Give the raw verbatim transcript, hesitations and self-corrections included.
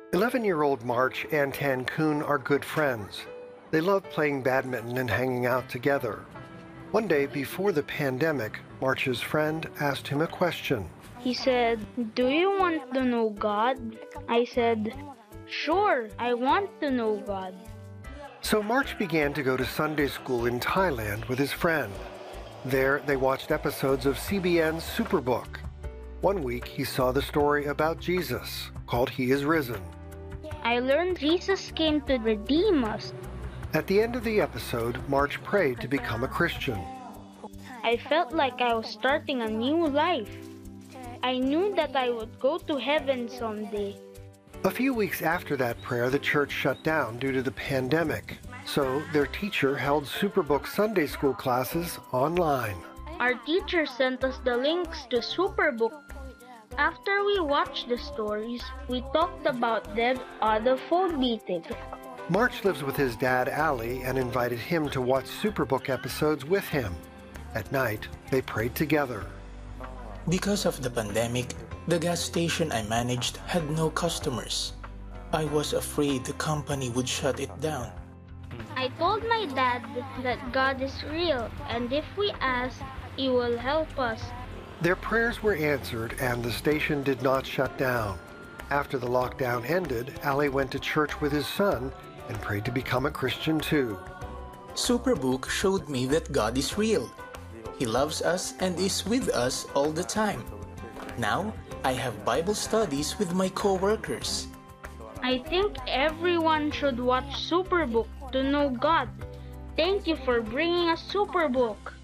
eleven-year-old March and Tan Kun are good friends. They love playing badminton and hanging out together. One day before the pandemic, March's friend asked him a question. He said, "Do you want to know God?" I said, "Sure, I want to know God." So March began to go to Sunday school in Thailand with his friend. There, they watched episodes of C B N's Superbook. One week, he saw the story about Jesus, called He is Risen. I learned Jesus came to redeem us. At the end of the episode, March prayed to become a Christian. I felt like I was starting a new life. I knew that I would go to heaven someday. A few weeks after that prayer, the church shut down due to the pandemic. So their teacher held Superbook Sunday school classes online. Our teacher sent us the links to Superbook. After we watched the stories, we talked about them on the phone meeting. March lives with his dad, Ali, and invited him to watch Superbook episodes with him. At night, they prayed together. Because of the pandemic, the gas station I managed had no customers. I was afraid the company would shut it down. I told my dad that God is real, and if we ask, He will help us. Their prayers were answered, and the station did not shut down. After the lockdown ended, Ali went to church with his son and prayed to become a Christian too. Superbook showed me that God is real. He loves us and is with us all the time. Now, I have Bible studies with my co-workers. I think everyone should watch Superbook to know God. Thank you for bringing us Superbook.